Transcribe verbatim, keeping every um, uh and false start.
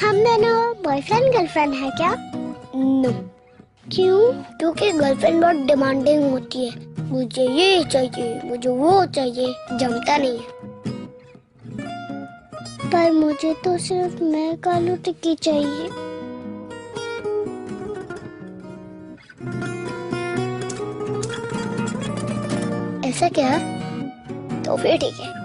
हम दोनों boyfriend girlfriend है क्या? नो। क्यों? क्योंकि गर्लफ्रेंड बहुत डिमांडिंग होती है, मुझे ये चाहिए, मुझे वो चाहिए, जमता नहीं है। पर मुझे तो सिर्फ मैं कालू टिक्की चाहिए। ऐसा क्या? तो फिर ठीक है।